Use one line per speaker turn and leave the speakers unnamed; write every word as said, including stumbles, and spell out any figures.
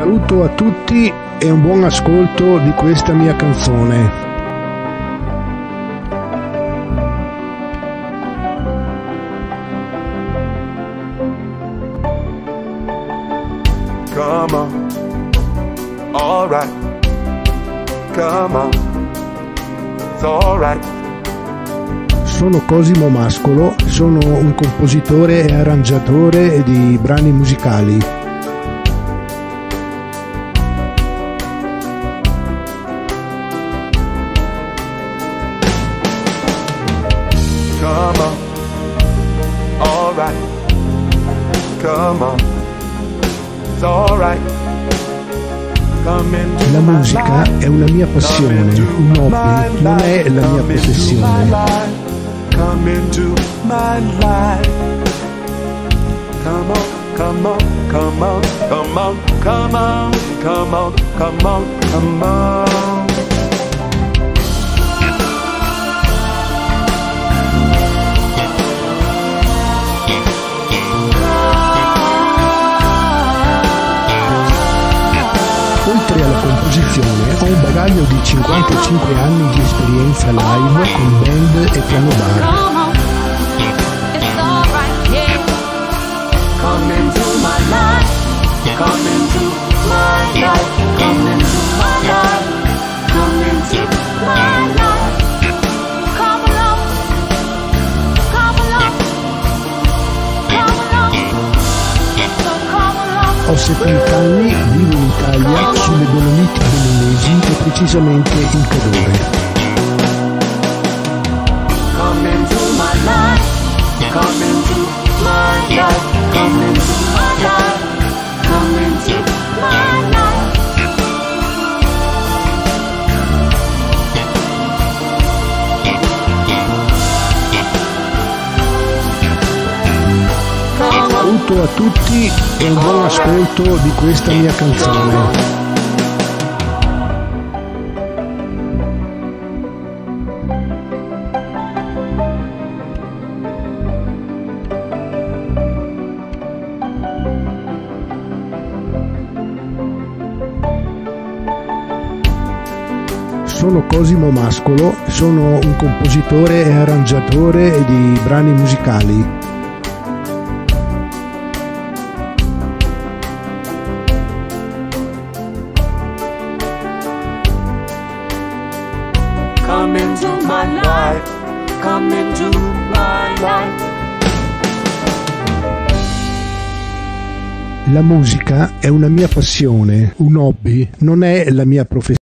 saluto a tutti e un buon ascolto di questa mia canzone.
Come on, alright, come on, it's alright.
Sono Cosimo Mascolo, sono un compositore e arrangiatore di brani musicali.
Come on, alright, come on, it's alright.
La musica è una mia passione, un hobby, non è la mia professione.
Come into my life. Come on, come on, come on, come on, come on, come on, come on, come on.
Oltre alla composizione, ho un bagaglio di cinquantacinque anni di esperienza live con band e piano bar.
Come into my life, come into my life, come into my life, come into my life. Come along, come along, come along, so come along.
Ho settanta anni, vivo in Italia, sulle Dolomiti Bolognesi e precisamente in Cadore.
Come into my life, come into my life, come into my life, come into my life.
Saluto a tutti e un buon ascolto di questa mia canzone. Sono Cosimo Mascolo, sono un compositore e arrangiatore di brani musicali.
Come into my life, come into my life.
La musica è una mia passione, un hobby, non è la mia professione.